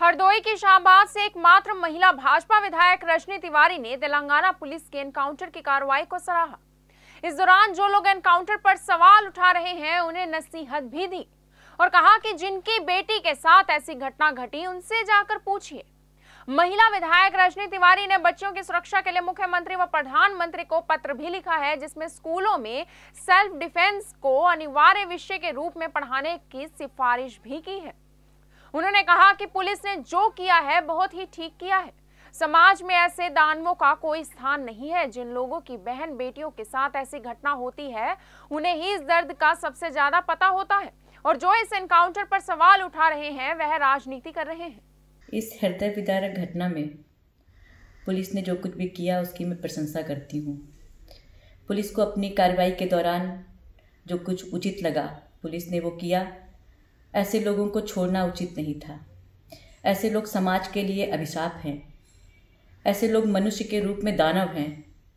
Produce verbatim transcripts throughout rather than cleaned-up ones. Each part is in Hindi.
हरदोई की शाहबाद से एकमात्र महिला भाजपा विधायक रजनी तिवारी ने तेलंगाना पुलिस के एनकाउंटर की कार्रवाई को सराहा। इस दौरान जो लोग एनकाउंटर पर सवाल उठा रहे हैं उन्हें नसीहत भी दी और कहा कि जिनकी बेटी के साथ ऐसी घटना घटी उनसे जाकर पूछिए। महिला विधायक रजनी तिवारी ने बच्चों की सुरक्षा के लिए मुख्यमंत्री व प्रधानमंत्री को पत्र भी लिखा है, जिसमें स्कूलों में सेल्फ डिफेंस को अनिवार्य विषय के रूप में पढ़ाने की सिफारिश भी की है। उन्होंने कहा कि पुलिस ने जो किया है बहुत ही ठीक किया है। समाज में ऐसे दानवों का कोई स्थान नहीं है। जिन लोगों की बहन बेटियों के साथ ऐसी घटना होती है उन्हें ही इस दर्द का सबसे ज्यादा पता होता है और जो इस एनकाउंटर पर सवाल उठा रहे हैं वह राजनीति कर रहे हैं। इस हृदय विदारक घटना में पुलिस ने जो कुछ भी किया उसकी मैं प्रशंसा करती हूँ। पुलिस को अपनी कार्रवाई के दौरान जो कुछ उचित लगा पुलिस ने वो किया। ऐसे लोगों को छोड़ना उचित नहीं था। ऐसे लोग समाज के लिए अभिशाप हैं। ऐसे लोग मनुष्य के रूप में दानव हैं।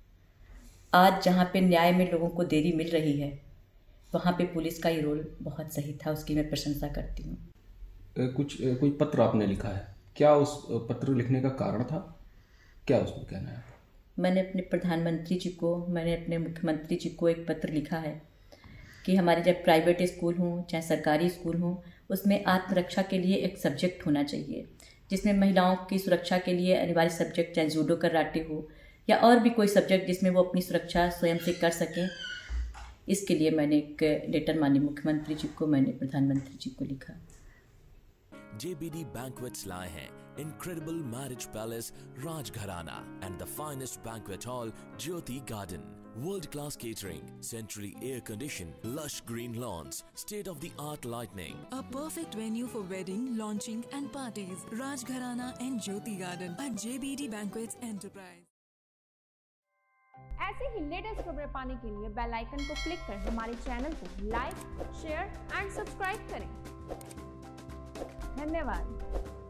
आज जहाँ पे न्याय में लोगों को देरी मिल रही है वहाँ पे पुलिस का ही रोल बहुत सही था, उसकी मैं प्रशंसा करती हूँ। कुछ कोई पत्र आपने लिखा है, क्या उस पत्र लिखने का कारण था, क्या उसमें कहना है? मैंने अपने प्रधानमंत्री जी को, मैंने अपने मुख्यमंत्री जी को एक पत्र लिखा है कि हमारे जब प्राइवेट स्कूल हों चाहे सरकारी स्कूल हों उसमें आत्मरक्षा के लिए एक सब्जेक्ट होना चाहिए, जिसमें महिलाओं की सुरक्षा के लिए अनिवार्य सब्जेक्ट चाहे जूडो कराटे हो या और भी कोई सब्जेक्ट जिसमें वो अपनी सुरक्षा स्वयं से कर सकें। इसके लिए मैंने एक लेटर माननीय मुख्यमंत्री जी को, मैंने प्रधानमंत्री जी को लिखा। J B D Banquets लाए हैं incredible marriage palace Rajgharana and the finest banquet hall Jyoti Garden. World-class catering, centrally air-conditioned, lush green lawns, state-of-the-art lighting. A perfect venue for wedding, launching and parties. Rajgharana and Jyoti Garden at J B D Banquets Enterprise. ऐसे ही लेटेस्ट खबरें पाने के लिए बेल आइकन को क्लिक कर हमारे चैनल को लाइक, शेयर एंड सब्सक्राइब करें। धन्यवाद।